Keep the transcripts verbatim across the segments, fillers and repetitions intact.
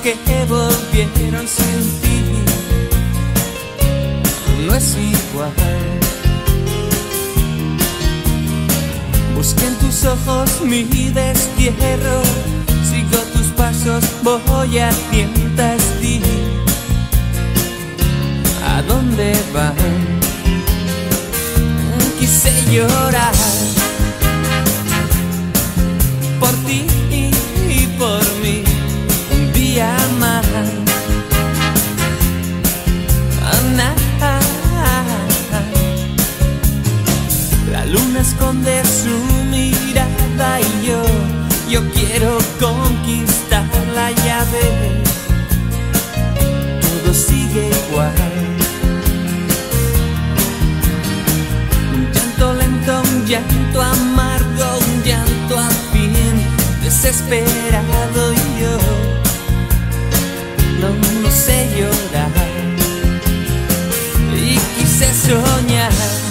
que volvieron sin ti no es igual. Busqué en tus ojos mi destierro, sigo tus pasos, voy a tientas ti. ¿A dónde van? Quise llorar por ti y por mí un día más. La luna esconde su mirada y yo, yo quiero conquistarla, ya ves, todo sigue igual. Un llanto lento, un llanto amargo, un llanto al fin desesperado y yo no, no sé llorar. Y quise soñar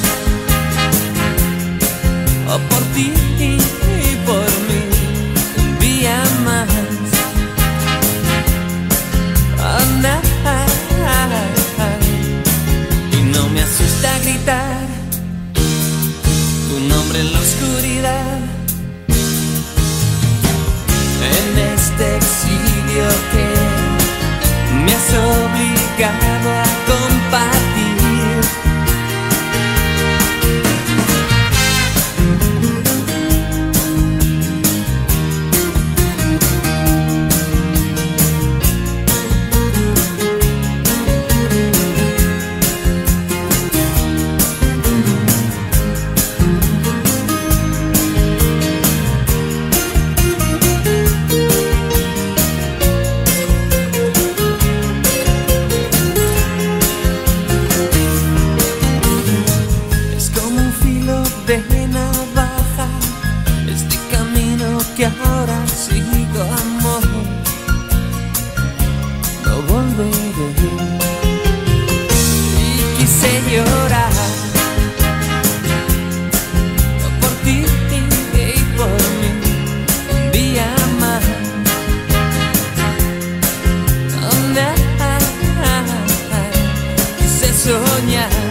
oh, por ti y por mí un día más. Oh, nah, y no me asusta gritar tu nombre en la oscuridad, en este exilio que me has obligado a compartir. De navaja, este camino que ahora sigo, amor, no volveré. Y quise llorar por ti y por mí un día más. Oh, nah, quise soñar